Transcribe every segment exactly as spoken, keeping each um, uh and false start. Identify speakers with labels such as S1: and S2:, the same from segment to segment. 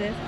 S1: It is.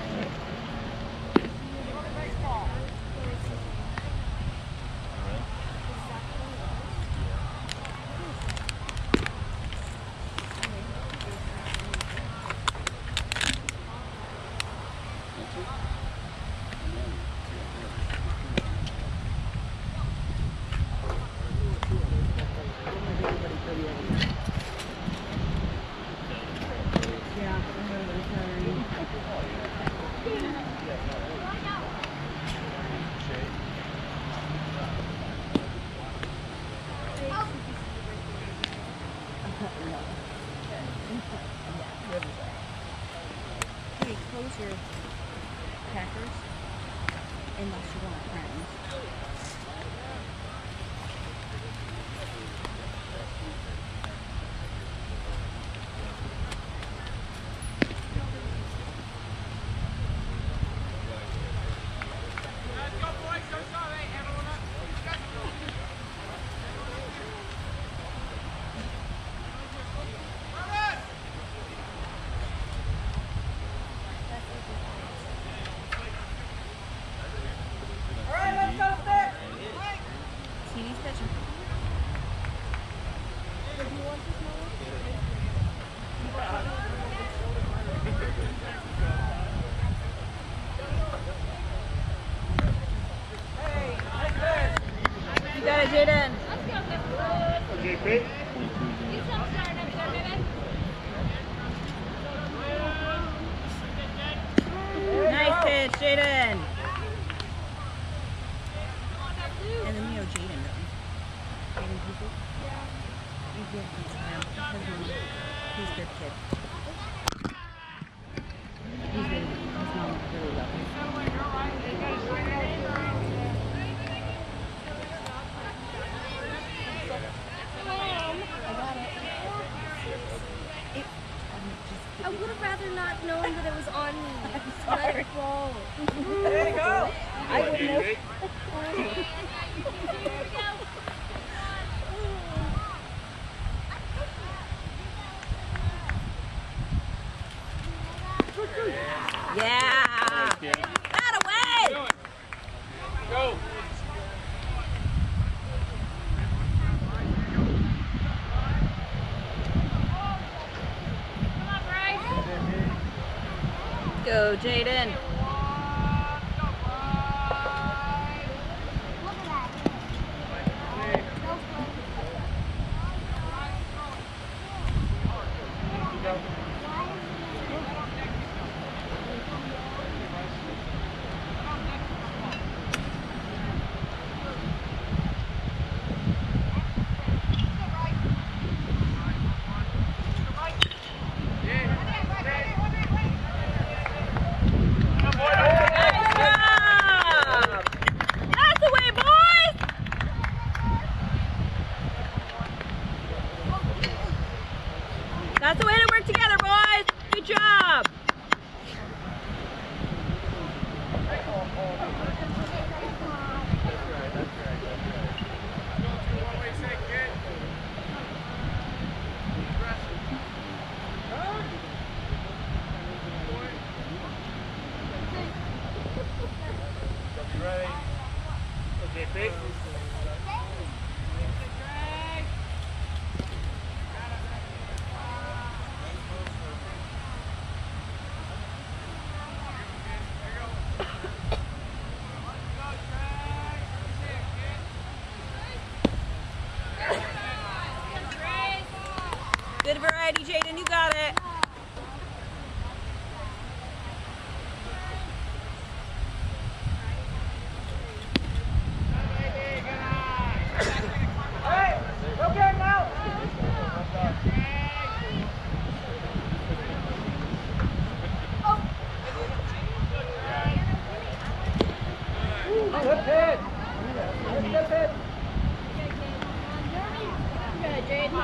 S1: Hey, close your packers unless you want friends. You got it, Jaden. Nice pitch, Jaden. And then you know Jaden, don't you? Jaden Cooper? He's good. He's a good kid. He's really good. His mom really loves him.
S2: I would have rather not known that it was on me.
S1: I'm sorry.
S2: There you go.
S1: I would know. Yeah. That away.
S3: Go.
S1: Go, Jaden. That's the way to work together, boys. Good job.
S3: Ready? Okay, big.
S1: Good variety, Jaden. You got it.
S3: Good pitch. Good pitch.
S2: Good, Jaden.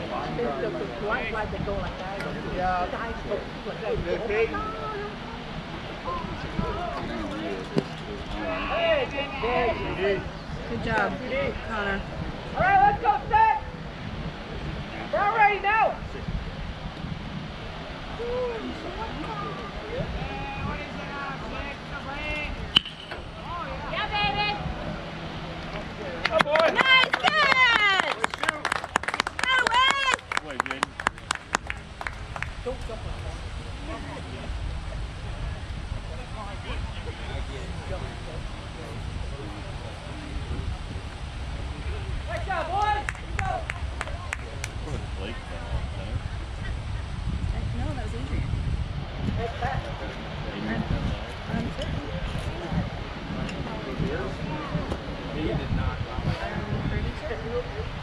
S1: Good job, Connor.
S3: All right, let's go, set. We're all ready now.
S2: Yeah, baby.
S3: Oh boy.
S2: Nice catch. Go, Wes.
S3: Wait, Jaden. Nice job, boys. Go.
S4: Blake,
S1: No, that was Adrian.
S4: Adrian,
S1: Uncertain.
S3: He did not.
S1: I'm pretty sure.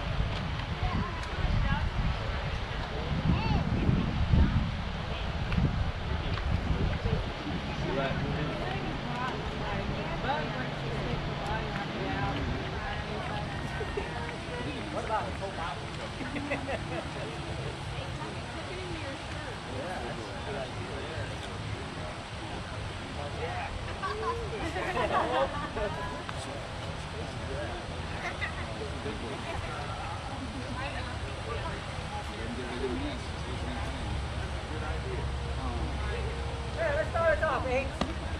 S3: Hey, let's start us off, Ace.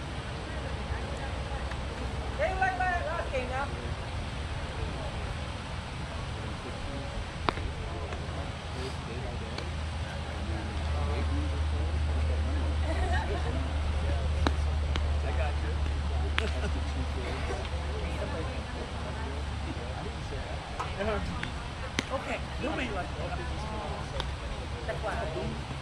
S3: Hey, like that last game now. Okay, you mean like that's why I do.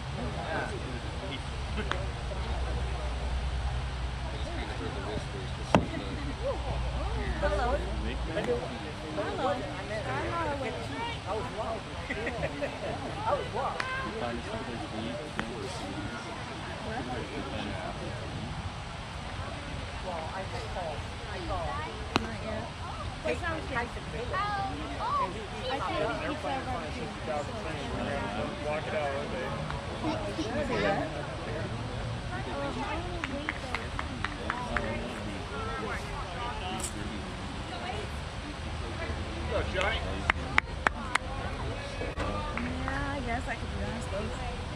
S2: Hello.
S4: Hello.
S2: Hello.
S3: I was wrong. I was wrong.
S4: You find someplace to eat?
S3: Well, I called. I called.
S1: Not yet.
S3: What sounds Tyson Taylor? And he, he
S2: I
S3: popped
S2: think
S3: up.
S2: it's over to
S3: Walk it out, okay? Go, Johnny.
S1: Yeah, I guess I could do that, I suppose.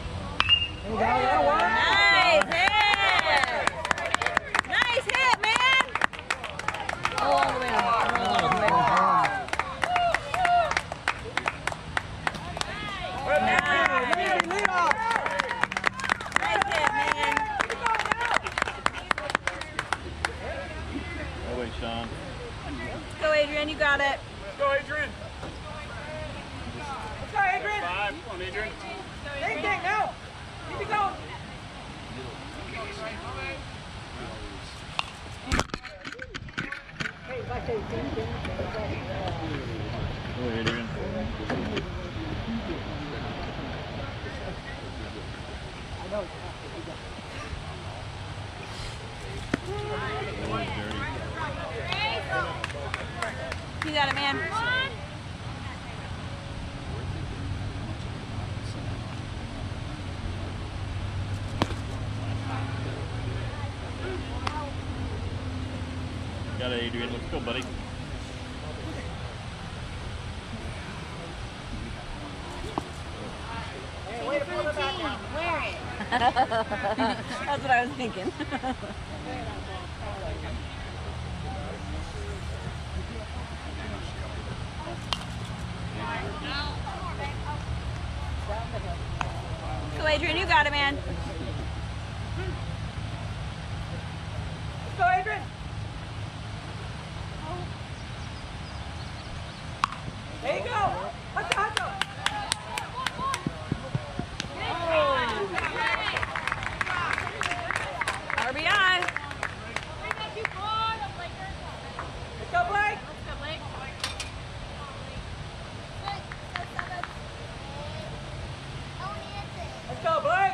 S2: Nice hit! Nice hit, man!
S1: Oh, all the way to all the way to
S2: Nice.
S3: Lead off.
S2: Nice hit, man.
S4: Oh wait, Sean.
S2: Go, Adrian, you got it.
S3: Let's go, Adrian. Let's go, Adrian. Five. Come on, Adrian. Same thing now. Keep it going.
S4: Go Adrian.
S2: You got it, man.
S4: Got it, Adrian. Let's go, buddy.
S3: Hey, way to pull it back now.
S2: Wear it.
S1: That's what I was thinking.
S2: Go, Adrian, you got it, man.
S3: Let's go, Adrian. There you go. Let's go, let's go.
S2: R B I.
S3: Let's go, Blake. Let's go, Blake.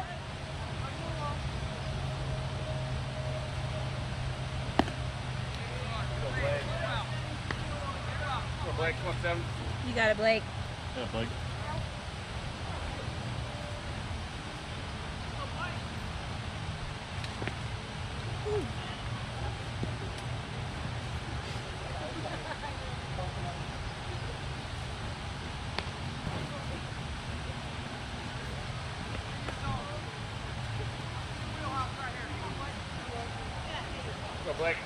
S3: Go, Blake. Come on, seven.
S2: You got it, Blake.
S4: Yeah, Blake.
S3: Blake.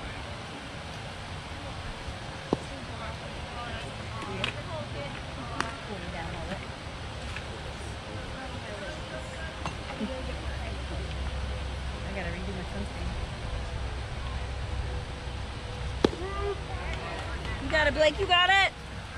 S1: I gotta redo my sunscreen. You got it, Blake. You got it.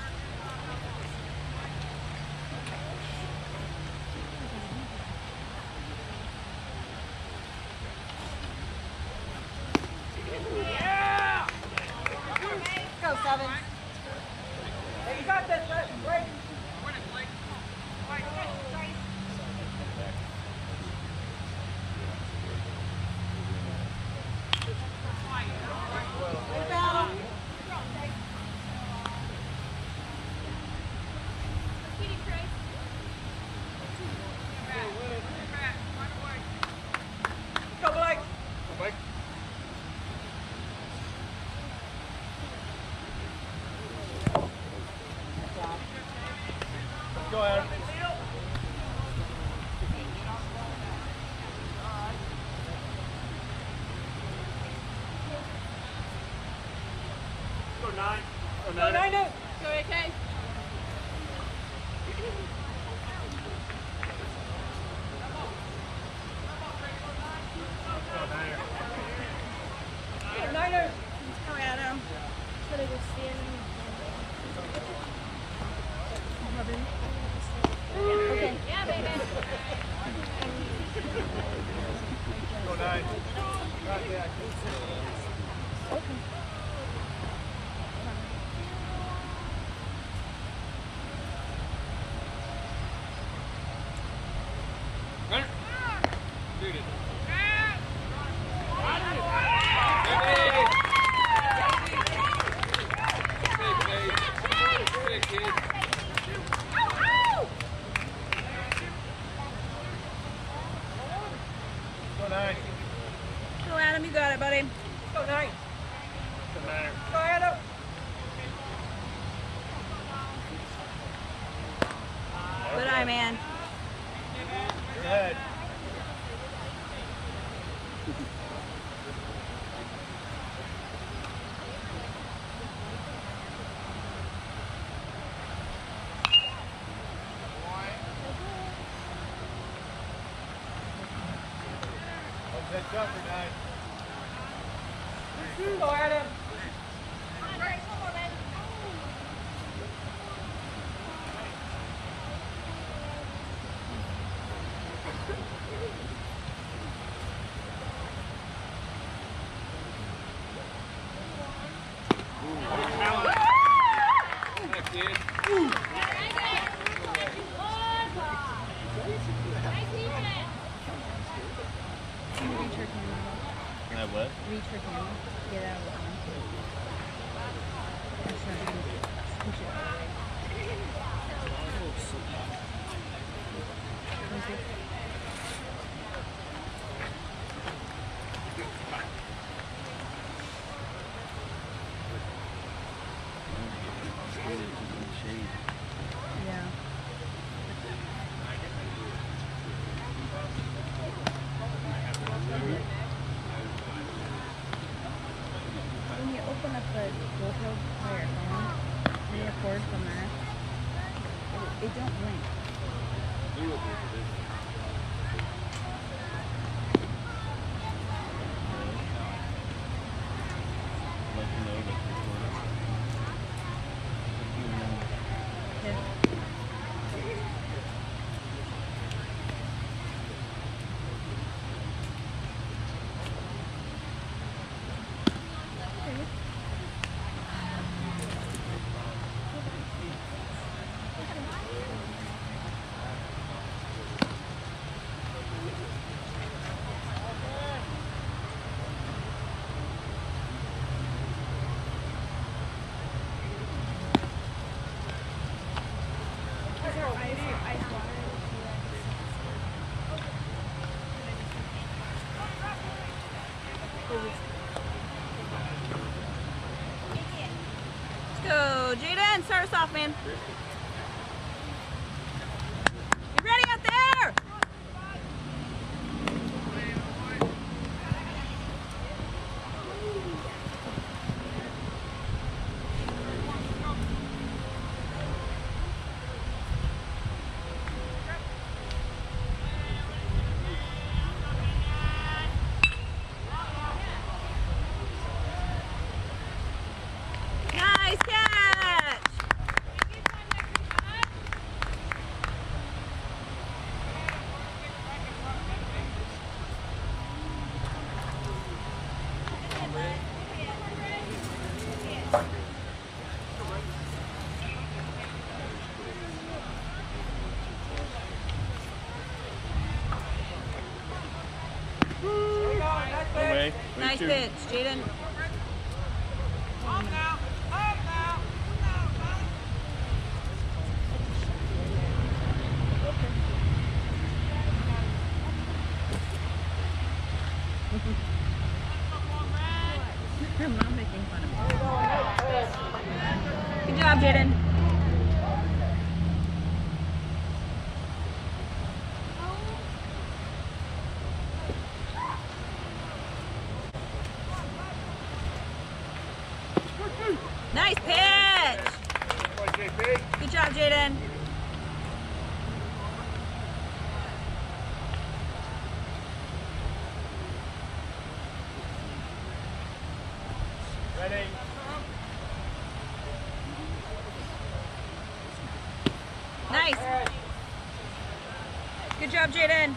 S3: Yeah!
S1: Go, seven.
S3: Hey, you got this, Blake. Go, Blake. Go, Blake. Go ahead. Go nine. Go nine. Go nine.
S2: Go, A K.
S3: Go niner.
S1: Go, Adam.
S2: Gonna go stand in
S1: Okay.
S2: Yeah, baby.
S3: Go nine. Right there. Runner. Shoot it. Go nine.
S1: Go, Adam. You got it, buddy.
S3: Go nine. Doesn't matter. Go Adam.
S1: Good eye, man.
S3: Go ahead. That jumper nine. Go Adam.
S1: Reach her camera.
S4: Can I what?
S1: Reach her camera. Get out of the phone. That's not gonna push it all the way. Yeah. When you open up the GoPro by your phone, and you record from there, it, it don't blink.
S4: Let you know that it's recording.
S1: Yeah. Let's go, Jaden. Start us off, man. You ready out there?
S4: Away.
S1: Nice
S4: Two.
S1: pitch, Jaden. I'm not making fun of you. Good job, Jaden. Nice pitch. Good job, Jaden.
S3: Ready.
S1: Nice. Good job, Jaden.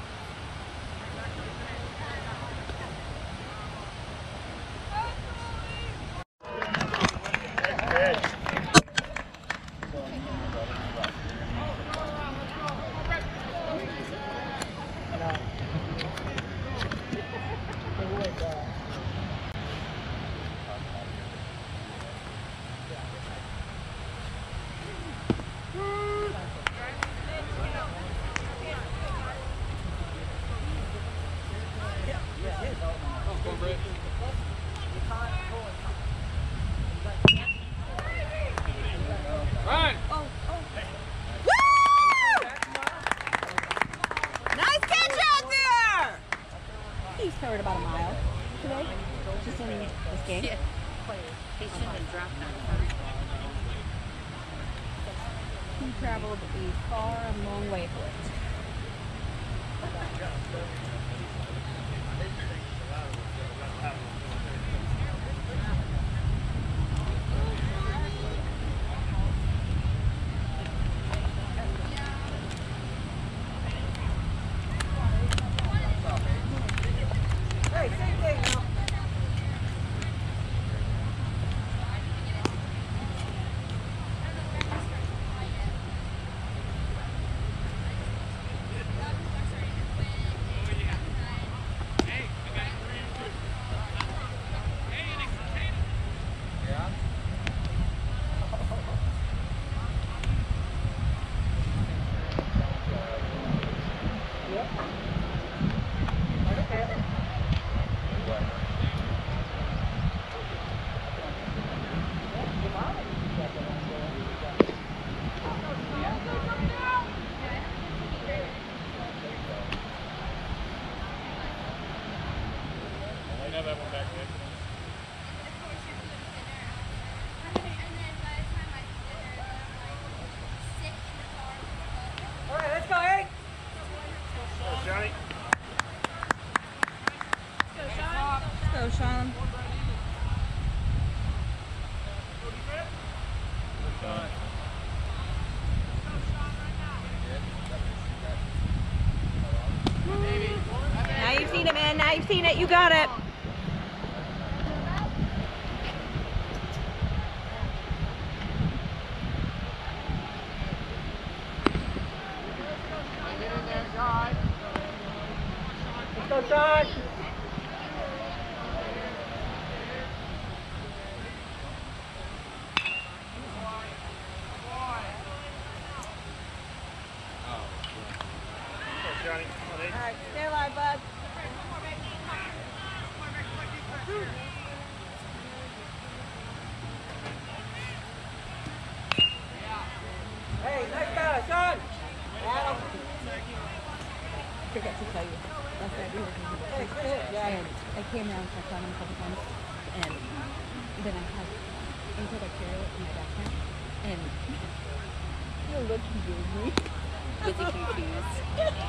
S3: Run!
S1: Nice catch out there! He's covered about a mile today, just in this game.
S2: Yeah. He shouldn't have dropped that.
S1: He traveled a far and long way for it.
S3: I know that one back there.
S5: All right, let's go, Hank.
S3: Go, Johnny.
S1: Let's go, Sean. Now you've seen it, man. Now you've seen it. You got it.
S5: Let's go, Sean.
S3: Go, Johnny. Come on, Aiden.
S1: All right, stay alive, bud.
S5: Hey, nice battle, Sean. Adam.
S1: Forget to tell you. That's what I do.
S5: Hey, sit. Yeah.
S1: And I came around and checked on him a couple times, and then I had until I carry it in my backpack, and the look he gave me.
S2: Was he confused?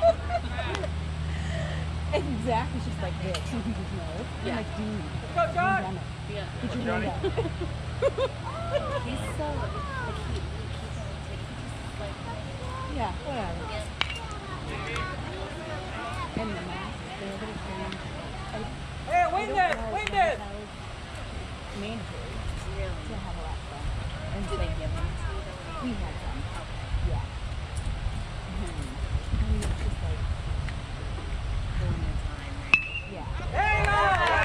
S1: And Zach was just like this, and he just knows. I'm
S2: Yeah.
S1: like, dude,
S5: Let's go, Sean.
S1: damn it.
S2: Yeah.
S1: Did you know
S3: Johnny.
S1: that?
S2: He's so like he, he's just like
S1: Yeah, whatever. And the mask, they're able to carry him. I,
S5: Hey,
S1: I
S5: win
S1: don't
S5: this,
S1: know
S5: win
S1: if
S5: this.
S1: that was mandatory. to have a lot of fun. And Thanksgiving. We had some. Yeah. Mhm. I mean, it's just like going in time, right? Yeah.
S5: Hey, go!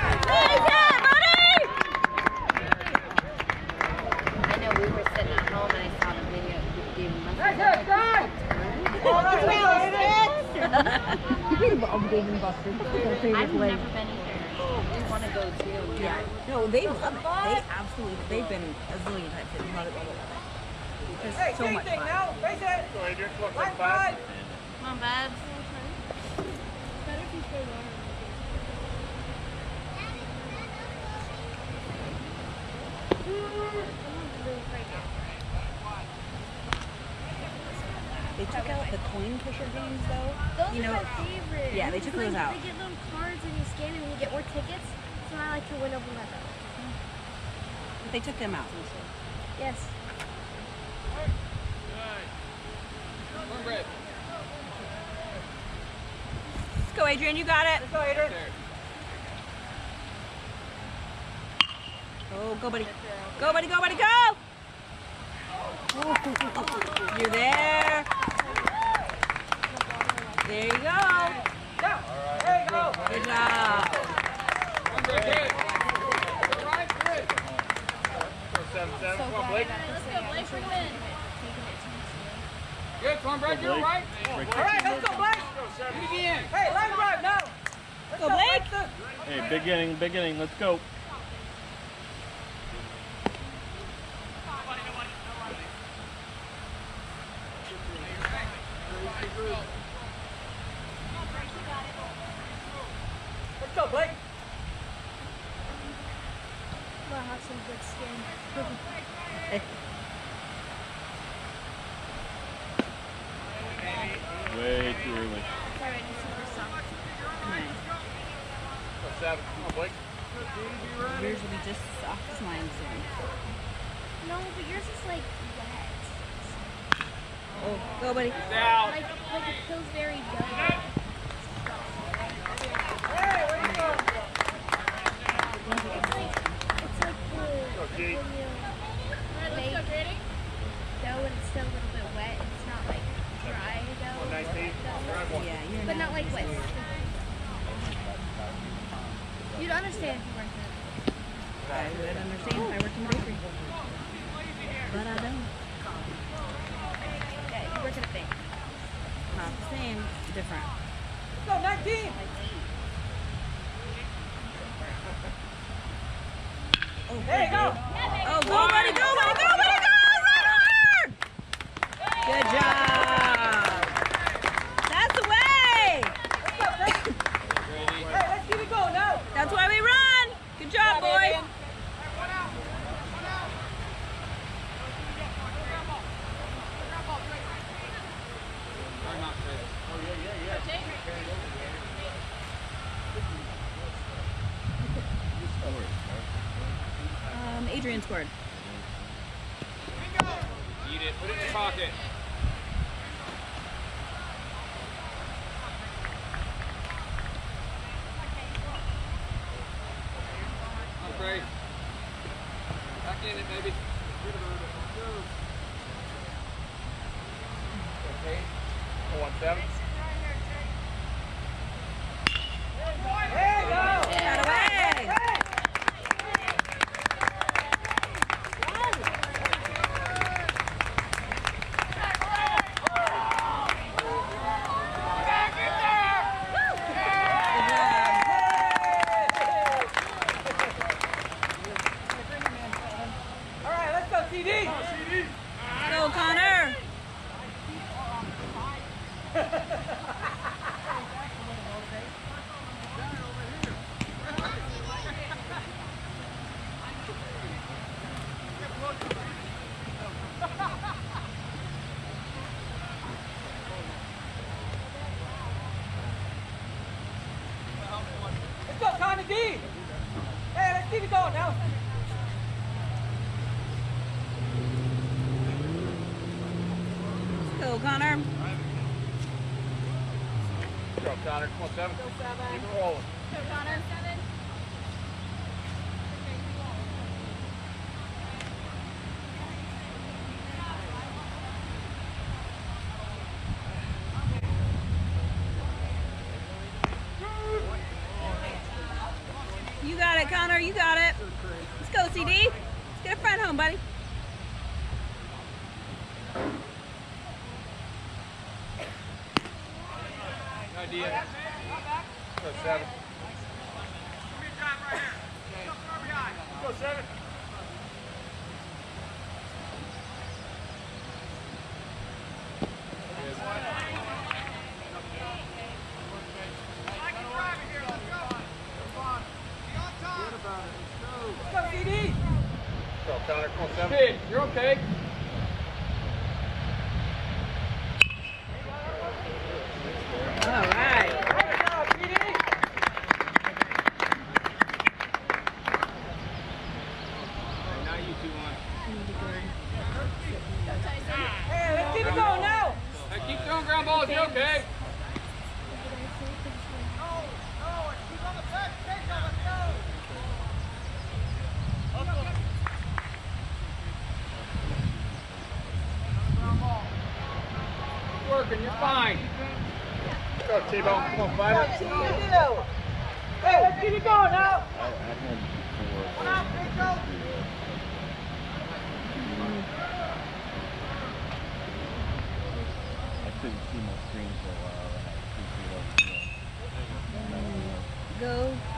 S2: I know we were sitting at home and I saw the video. You must
S5: Nice hit, son! All right, let's go, Adrian!
S1: You're involved Dave and Buster's. Their favorite
S2: I've
S1: place.
S2: never been either. I want to go too.
S1: Yeah. No, they love it. They absolutely. They've been a zillion times. They love it. Love it. Love it. It's
S5: Hey,
S1: so much
S5: anything
S1: fun.
S5: now. Face it.
S3: Go, Adrian. Come on,
S5: Right
S3: come back.
S5: side.
S2: Come on, Babs.
S1: They took out the coin pusher games though.
S2: Those
S1: You know.
S2: are my favorite.
S1: Yeah, they took
S2: Because,
S1: those
S2: like,
S1: out.
S2: They get little cards and you scan them and you get more tickets. So I like to win over my brother.
S1: They took them out.
S2: Yes.
S1: Let's go, Adrian. You got it.
S5: Let's go, Adrian.
S1: Oh, go, buddy. Go, buddy. Go, buddy. Go. You're there. There you go.
S5: Go. There you go.
S1: Good job.
S3: Seven, seven. Come on, Blake.
S2: Let's go, Blake. Bring it in.
S3: Good. Come on, Brad. You're right.
S5: All right, let's go, Blake.
S3: Do it again.
S5: Hey, line drive now. Let's
S1: Go, Blake.
S5: Blake.
S4: Hey, big inning, big inning. Let's go.
S5: Let's go, Blake.
S2: Well, I have some good skin.
S4: Way too early.
S2: It's already super soft.
S3: Go, seven. Come on, Blake.
S1: Yours will be just as soft as mine soon.
S2: No, but yours is like wet.
S1: Oh, go, buddy.
S3: Down.
S2: Like, like it feels very doughy.
S5: Hey, where you going?
S2: It's like, it's like the,
S3: Go, G.
S2: when you make dough and it's still a little bit wet. It's not like dry dough.
S3: nineteen.
S2: dough.
S1: Yeah, you're
S2: But
S1: not.
S2: not like wet. You'd understand if you weren't there.
S1: I would understand if I worked in a bakery. But I don't.
S2: Yeah, you work at a bank.
S1: Not the same. Different.
S5: Let's go, nineteen.
S1: Oh,
S5: There you go.
S1: Oh, go, buddy. Go, buddy. Go, buddy. Go. Run hard. Good job. That's the way.
S5: Let's go, Blake. Hey, let's keep it going now.
S1: That's why we run. Good job, boys. Um, Adrian scored.
S3: Eat it. Put it in your pocket. Okay. Back in it, baby. Okay. One, seven.
S5: There you go.
S1: Got away.
S5: Hey.
S1: Good job.
S5: All right, let's go, C D.
S1: Go, Connor.
S5: Let's go, Connie D. Hey, let's keep it going now.
S1: Go, Connor.
S3: Go, Connor. Come on, seven. Keep it rolling.
S1: going, buddy.
S3: Idea. Go seven. Go seven.
S5: Go, C D.
S3: Go, Connor. Come on, seven. Hey, you're okay.
S1: All right.
S5: Good job, C D.
S3: Now you two on.
S5: Hey, let's keep it going now.
S3: Hey, keep throwing ground balls. You're okay. Working, you're fine. Go, T-Bone. Come on, fight it.
S5: Hey, let's keep it going now.
S4: I, I had four.
S5: Come on, let's go.
S4: I couldn't see my screen for a while. I had two feet
S1: Go.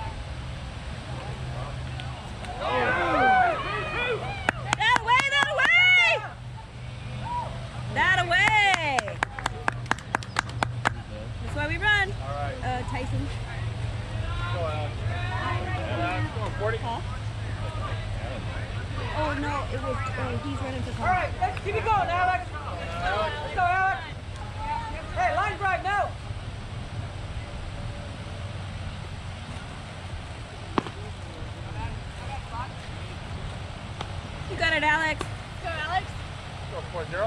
S1: That away, that away! That away! That's why we run.
S3: All right.
S1: Uh, Tyson.
S3: Go, Alex. Alex, come on, forty.
S1: Huh? Oh no, it was, uh, he's running to
S5: All right, let's keep it going, Alex. Let's go, Alex. Hey, line drive now.
S1: You got it, Alex.
S2: Go, Alex.
S3: Go, four zero.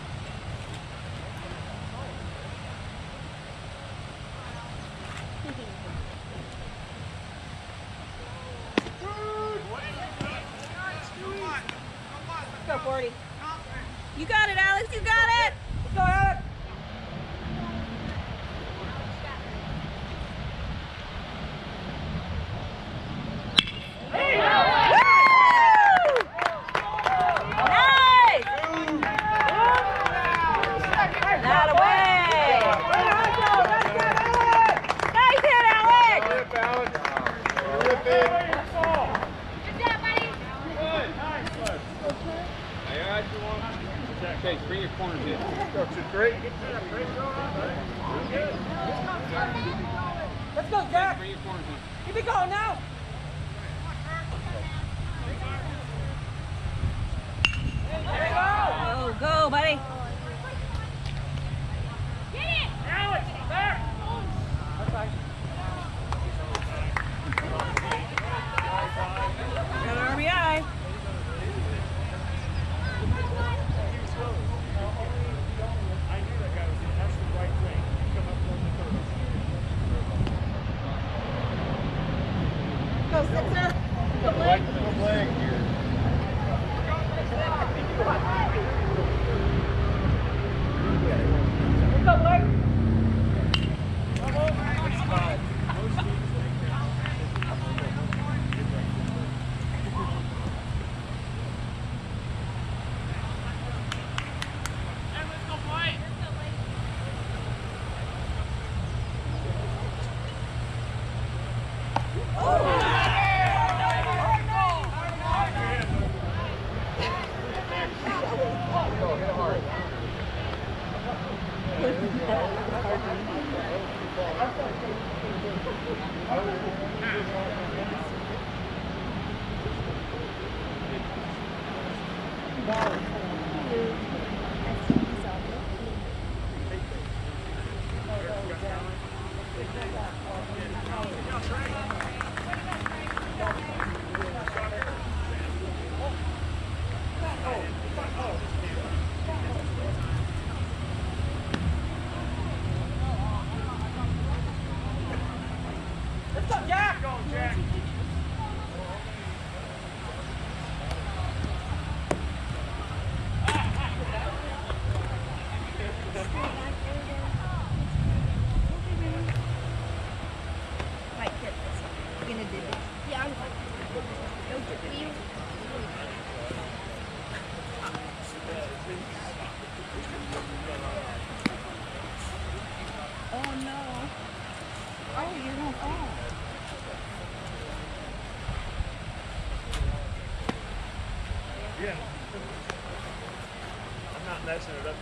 S1: Let's go, forty. You got it, Alex. You got it.
S5: Let's go, Alex.
S1: Nice! That away! Nice hit, Alex!
S3: Rip, Alex. Rip it.
S2: Good job, buddy.
S3: Hey, all right, you want? Okay, bring your corners in. Go, two, three.
S5: Let's go, Jack.
S3: Bring your corners in.
S5: Keep it going now. There you go.
S1: Go, go, buddy.
S2: Get it.
S5: Alex, there.
S1: Got an R B I.
S5: Go, Sixer.
S3: Go, Blake. Go, Blake.
S5: Let's go, Blake. Let's go, Jack. Go, Jack.
S3: Yeah. I'm not messing it up.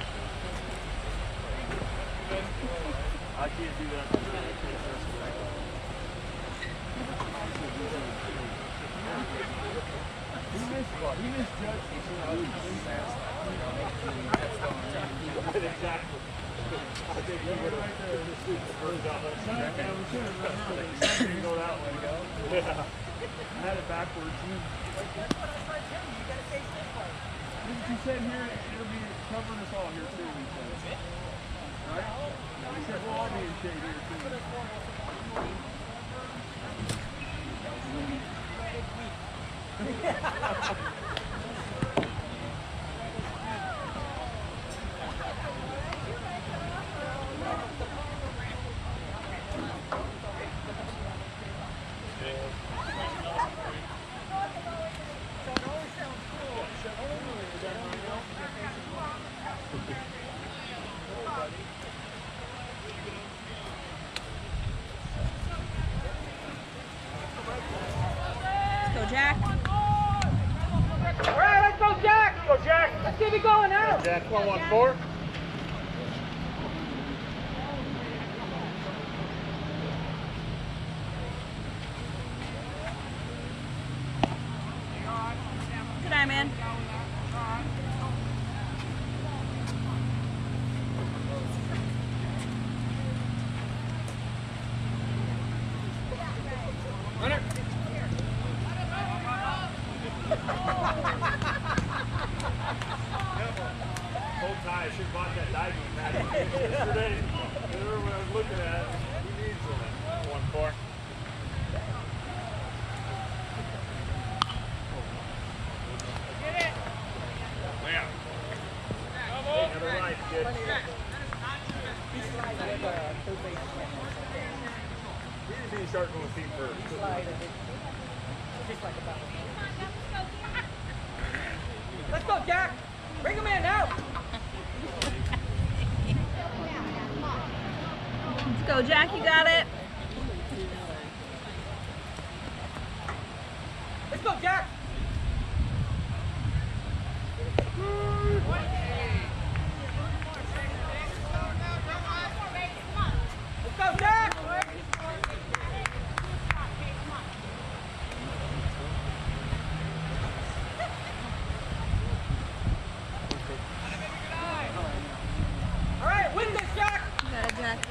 S3: I can't do that. He missed what? He missed Judge. Exactly. I think he would have first down. Go that way. Yeah. I had it backwards. He said here it'll be covering us all here too. He said. Right? He said we'll all be in shade here too.
S1: Jack.
S5: All right, let's go, Jack.
S3: Go, Jack.
S5: Let's keep it going now.
S3: Jack, one one four.
S1: Good eye, man.
S3: I should have bought that diving mat yesterday. When I was looking at it, he needs one. One four. Get it! Yeah. Hey, another line, kid. He just needs to start going feet first.
S5: Let's go, Jack. Bring him in now.
S1: Let's go, Jack. You got it.
S5: Let's go, Jack. Let's go, Jack. All right, win this, Jack.
S1: You got it, Jack.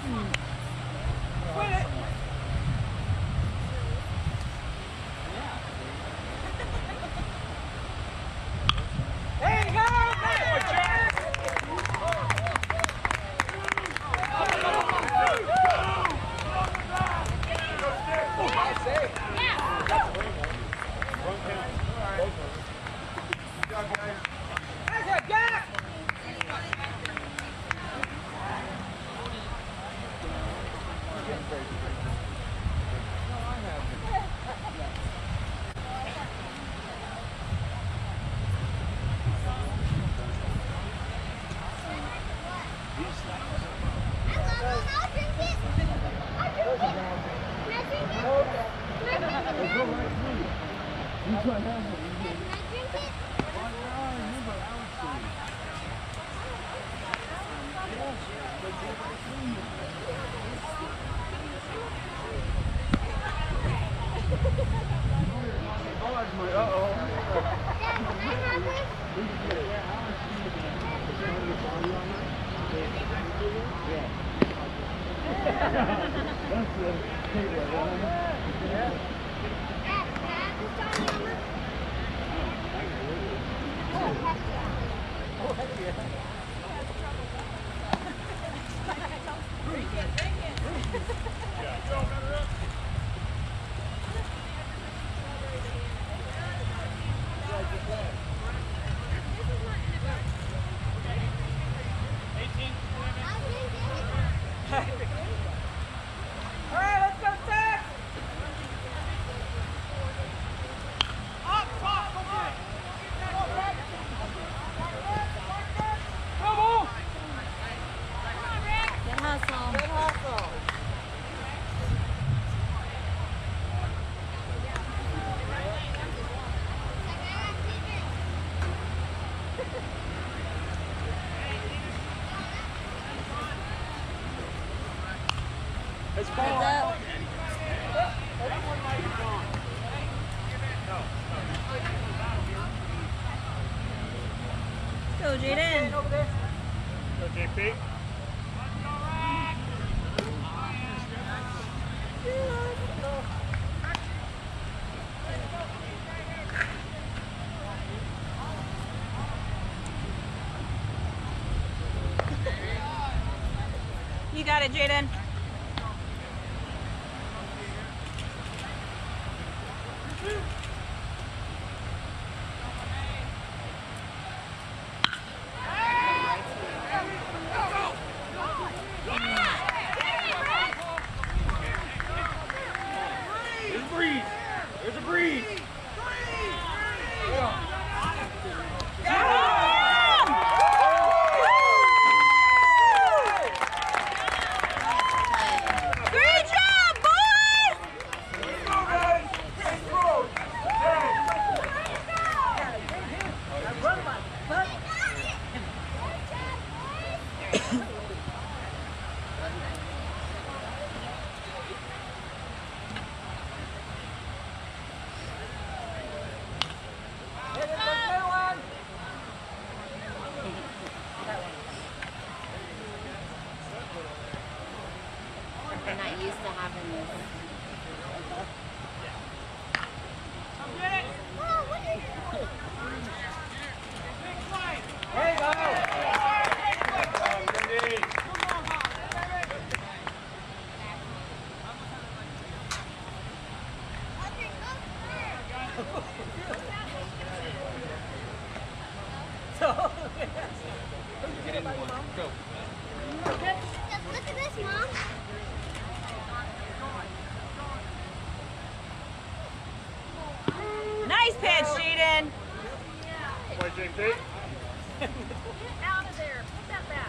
S5: Win it. There you go. That's it, Jack. All right, let's go, Jack.
S1: Go, Jaden.
S5: Over there.
S3: Go, J P.
S1: You got it, Jaden.
S3: There's a breeze. There's a breeze.
S1: Great job, boys!
S6: We're not used to having this.
S5: There you go. So,
S3: Get in one. Go.
S2: Look at this, Mom.
S1: Nice pitch, Jaden.
S3: Play, J P.
S2: Get out of there. Put that back.